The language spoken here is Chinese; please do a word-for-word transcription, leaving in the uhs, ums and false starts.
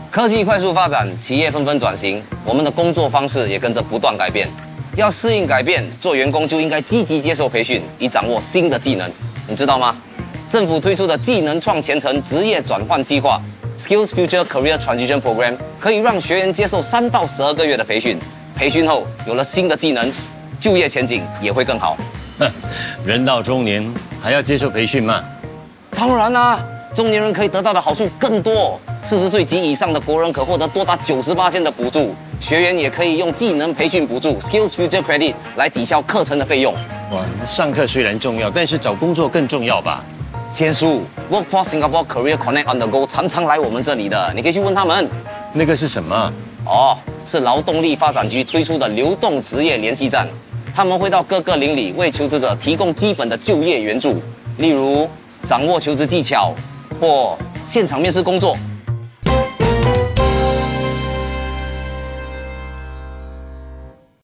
科技快速发展，企业纷纷转型，我们的工作方式也跟着不断改变。要适应改变，做员工就应该积极接受培训，以掌握新的技能。你知道吗？政府推出的技能创前程职业转换计划 （Skills Future Career Transition Program） 可以让学员接受三到十二个月的培训，培训后有了新的技能，就业前景也会更好。 人到中年还要接受培训吗？ 当然啦、啊，中年人可以得到的好处更多。四十岁及以上的国人可获得多达九十八%的补助，学员也可以用技能培训补助 （Skills Future Credit） 来抵消课程的费用。 哇，上课虽然重要，但是找工作更重要吧？ 千叔 ，Workforce Singapore Career Connect on the Go 常常来我们这里的，你可以去问他们。 那个是什么？ 哦，是劳动力发展局推出的流动职业联系站，他们会到各个邻里为求职者提供基本的就业援助，例如掌握求职技巧或现场面试工作。